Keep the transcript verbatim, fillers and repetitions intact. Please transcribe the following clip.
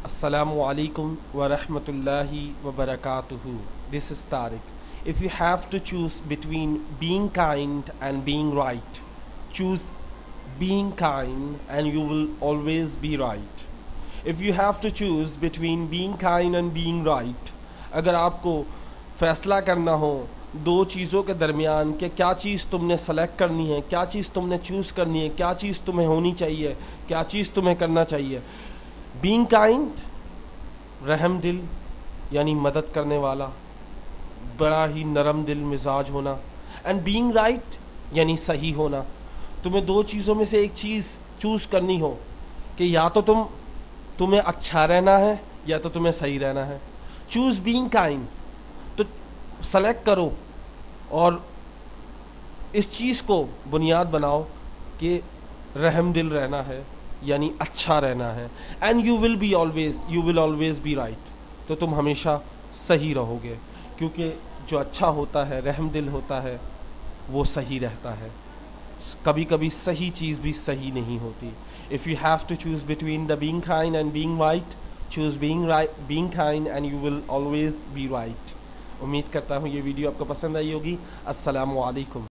Assalamu alaikum wa rahmatullahi wa barakatuhu. This is Tariq. If you have to choose between being kind and being right, choose being kind and you will always be right. If you have to choose between being kind and being right, अगर आपको फैसला करना हो दो चीज़ों के दरमियान कि क्या चीज़ तुमने सेलेक्ट करनी है, क्या चीज़ तुमने चूज़ करनी है, क्या चीज़ तुम्हें होनी चाहिए, क्या चीज़ तुम्हें करना चाहिए, बीइंग काइंड रहम दिल यानी मदद करने वाला, बड़ा ही नरम दिल मिजाज होना, एंड बीइंग राइट यानी सही होना। तुम्हें दो चीज़ों में से एक चीज़ चूज़ करनी हो कि या तो तुम तुम्हें अच्छा रहना है या तो तुम्हें सही रहना है। चूज़ बीइंग काइंड, तो सेलेक्ट करो और इस चीज़ को बुनियाद बनाओ कि रहम दिल रहना है यानी अच्छा रहना है, and you will be always you will always be right. तो तुम हमेशा सही रहोगे, क्योंकि जो अच्छा होता है, रहम दिल होता है, वो सही रहता है। कभी कभी सही चीज़ भी सही नहीं होती। If you have to choose between the being kind and being right, choose being right being kind and you will always be right. उम्मीद करता हूँ ये वीडियो आपको पसंद आई होगी। अस्सलामु अलैकुम।